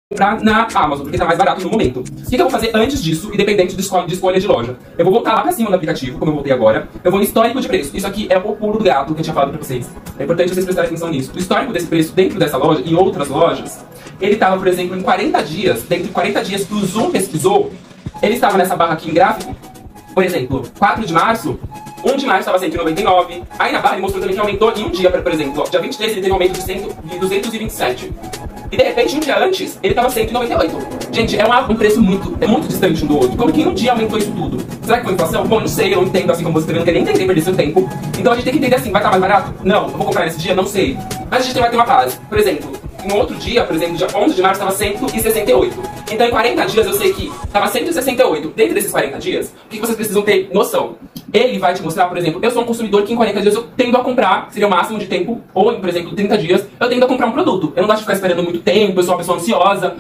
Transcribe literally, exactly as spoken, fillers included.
comprar na Amazon, porque tá mais barato no momento. O que, que eu vou fazer antes disso, independente de escolha, de escolha de loja? Eu vou voltar lá pra cima no aplicativo, como eu voltei agora. Eu vou no histórico de preço. Isso aqui é o pulo do gato que eu tinha falado pra vocês. É importante vocês prestarem atenção nisso. O histórico desse preço dentro dessa loja e outras lojas, ele tava, por exemplo, em quarenta dias, dentro de quarenta dias que o Zoom pesquisou, ele estava nessa barra aqui em gráfico, por exemplo, quatro de março, um de março estava cento e noventa e nove. Aí na barra ele mostrou também que aumentou em um dia, por exemplo, ó, dia vinte e três ele teve um aumento de, cem, de duzentos e vinte e sete. E de repente, um dia antes, ele estava cento e noventa e oito. Gente, é um, um preço muito, é muito distante um do outro. Como que em um dia aumentou isso tudo? Será que foi inflação? Bom, eu não sei, eu não entendo, assim como você também não quer nem entender, perder seu tempo. Então a gente tem que entender assim, vai estar mais barato? Não, eu vou comprar nesse dia? Não sei. Mas a gente vai ter uma base. Por exemplo, no outro dia, por exemplo, dia onze de março, estava cento e sessenta e oito. Então em quarenta dias eu sei que estava cento e sessenta e oito. Dentro desses quarenta dias, o que vocês precisam ter noção? Ele vai te mostrar, por exemplo, eu sou um consumidor que em quarenta dias eu tendo a comprar, seria o máximo de tempo, ou, por exemplo, trinta dias, eu tendo a comprar um produto. Eu não gosto de ficar esperando muito tempo, eu sou uma pessoa ansiosa.